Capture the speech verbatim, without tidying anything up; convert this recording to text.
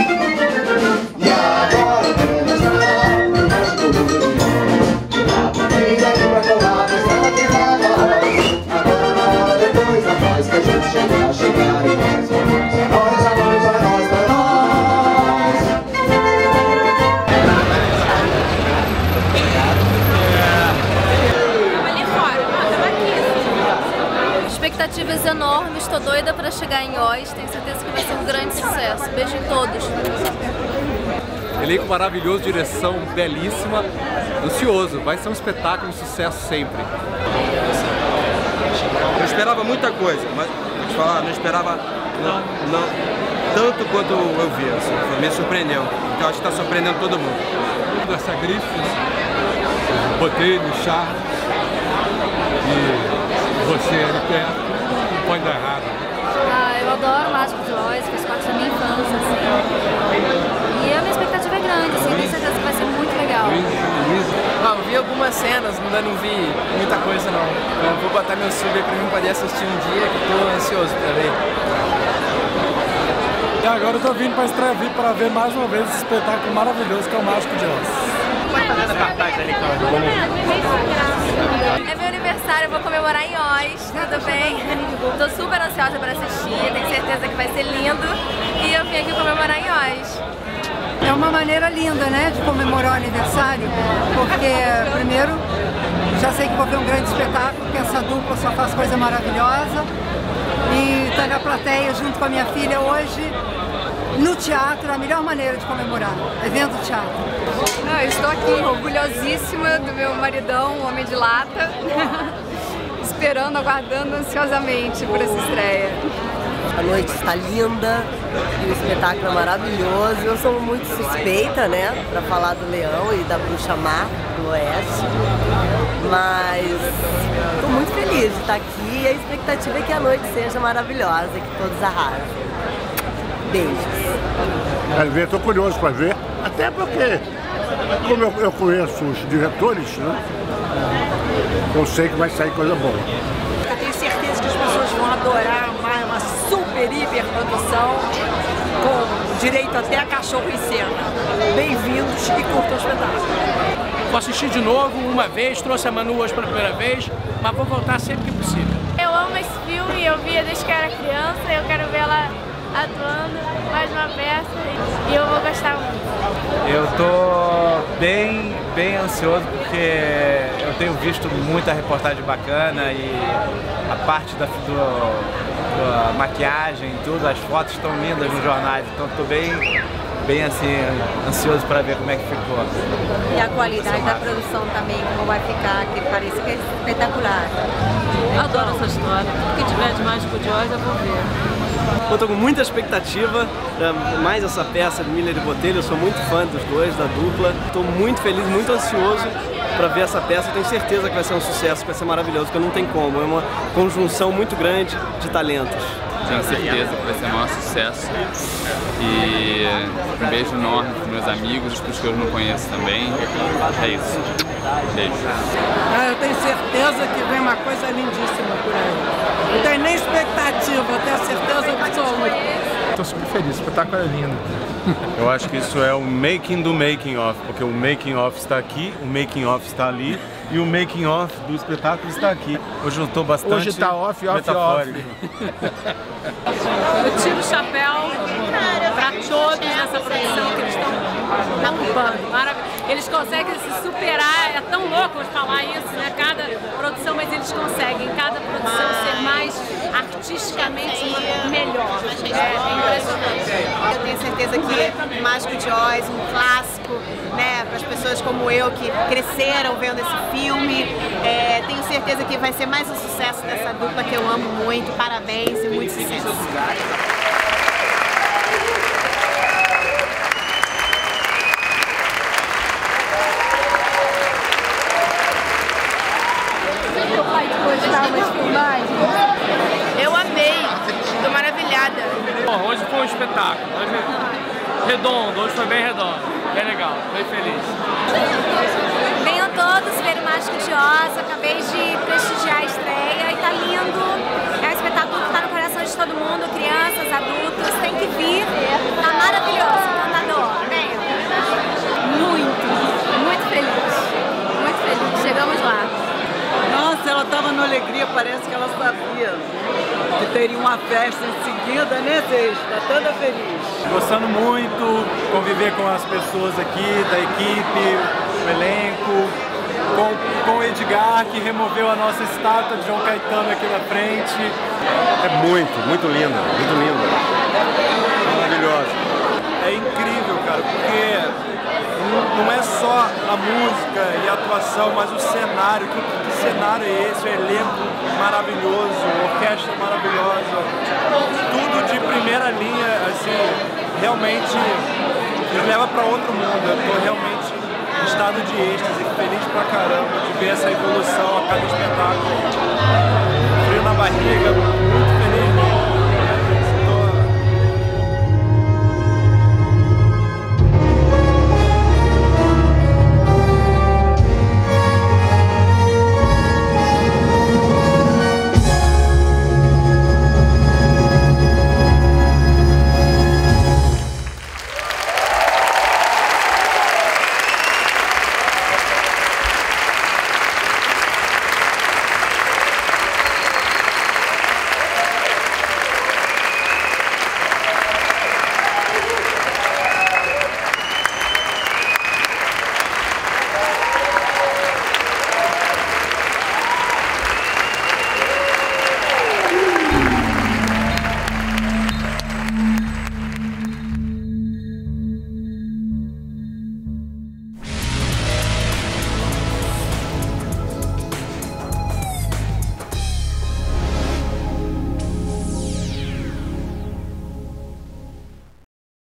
E agora vamos lá, no nosso clube. A família aqui pra colar, mas ela tem voz. Agora na hora depois da paz que a gente chega a chegar e nós vamos. Nós, a nós, a nós, pra nós. Ali fora, tava aqui. Expectativas enormes, tô doida pra chegar em Oz, tenho certeza que vai ser um grande sucesso. Beijo em todos. Elenco maravilhoso, direção belíssima, ansioso, vai ser um espetáculo de sucesso sempre. Eu esperava muita coisa, mas vou te falar, não esperava não, não, tanto quanto eu vi, assim, me surpreendeu. Então acho que está surpreendendo todo mundo. Essa grife, Botelho, Charles e você ali perto, não pode dar errado. Ah, eu adoro Mágico de Oz, faz parte da minha infância, assim. E a minha expectativa é grande, assim, tenho certeza que vai ser muito legal. Não, eu vi algumas cenas, ainda não vi muita coisa não. Eu vou botar meu sub aí pra mim poder assistir um dia, que tô ansioso pra ver. E agora eu tô vindo pra estrear, pra ver mais uma vez esse espetáculo maravilhoso que é o Mágico de Oz. Vai fazendo cartaz ali, É meu aniversário, eu vou comemorar em Oz, tudo bem? Tô super ansiosa pra assistir, tenho certeza que vai ser lindo. E eu vim aqui comemorar em Oz. É uma maneira linda, né, de comemorar o aniversário, porque, primeiro, já sei que vou ver um grande espetáculo, porque essa dupla só faz coisa maravilhosa. E estar na plateia junto com a minha filha hoje, no teatro, é a melhor maneira de comemorar, é vendo teatro. Ah, eu estou aqui orgulhosíssima do meu maridão, um homem de lata, esperando, aguardando ansiosamente por essa estreia. A noite está linda e o espetáculo é maravilhoso. Eu sou muito suspeita, né, para falar do Leão e da Bruxa Má do Oeste, mas estou muito feliz de estar aqui e a expectativa é que a noite seja maravilhosa, que todos arrasem. Beijos. Quero ver, estou curioso para ver, até porque, como eu, eu conheço os diretores, né, eu sei que vai sair coisa boa. Eu tenho certeza que as pessoas vão adorar uma, uma super, hiper produção com direito até a cachorro em cena. Bem-vindos e curtam o espetáculo. Vou assistir de novo uma vez, trouxe a Manu hoje pela primeira vez, mas vou voltar sempre que possível. Eu amo esse filme, eu via desde que eu era criança, eu quero ver ela atuando mais uma peça e eu vou gostar muito. Eu tô bem, bem ansioso porque eu tenho visto muita reportagem bacana e a parte da, do, da maquiagem e tudo, as fotos estão lindas nos jornais, então tô bem, bem assim, ansioso para ver como é que ficou. E a qualidade da produção também, como vai ficar, que parece que é espetacular. Eu adoro essa história, o que tiver de Mágico de Oz eu vou ver. Eu tô com muita expectativa para mais essa peça de Miller e Botelho, eu sou muito fã dos dois, da dupla. Estou muito feliz, muito ansioso para ver essa peça, eu tenho certeza que vai ser um sucesso, que vai ser maravilhoso, porque não tem como, é uma conjunção muito grande de talentos. Tenho certeza que vai ser o maior sucesso e um beijo enorme para meus amigos, para os que eu não conheço também. É isso. Beijo. Ah, eu tenho certeza que vem uma coisa lindíssima por aí. Não tenho nem expectativa, eu tenho certeza absoluta. Estou super feliz, o espetáculo é lindo. Eu acho que isso é o making do making of, porque o making of está aqui, o making of está ali e o making of do espetáculo está aqui. Hoje eu estou bastante Hoje está off, off, metafórico. Eu tiro o chapéu para todos nessa produção que eles estão ocupando. Maravilhoso. Eles conseguem se superar, é tão louco falar isso, né? Cada produção, mas eles conseguem, cada produção ser mais artisticamente melhor. É impressionante. Eu tenho certeza que Mágico de Oz, um clássico, né, para as pessoas como eu que cresceram vendo esse filme. É, tenho certeza que vai ser mais um sucesso dessa dupla que eu amo muito. Parabéns e muito sucesso. Eu amei, tô maravilhada. Bom, hoje foi um espetáculo, hoje redondo, hoje foi bem redondo, bem legal, bem feliz. Venham todos ver o Mágico de Oz, acabei de prestigiar a estreia e tá lindo. É um espetáculo que tá no coração de todo mundo, crianças, adultos, tem que vir, tá maravilhoso. festa em seguida, né, Seixas? Tá toda feliz. Gostando muito, conviver com as pessoas aqui, da equipe, o elenco, com, com o Edgar, que removeu a nossa estátua de João Caetano aqui na frente. É muito, muito linda, muito linda. Maravilhosa. É incrível, cara, porque não é só a música e a atuação, mas o cenário. Que, que cenário é esse? O elenco maravilhoso, a orquestra maravilhosa. Tudo de primeira linha, assim, realmente nos leva para outro mundo. Eu tô realmente em estado de êxtase, feliz pra caramba de ver essa evolução a cada espetáculo. Frio na barriga, muito feliz.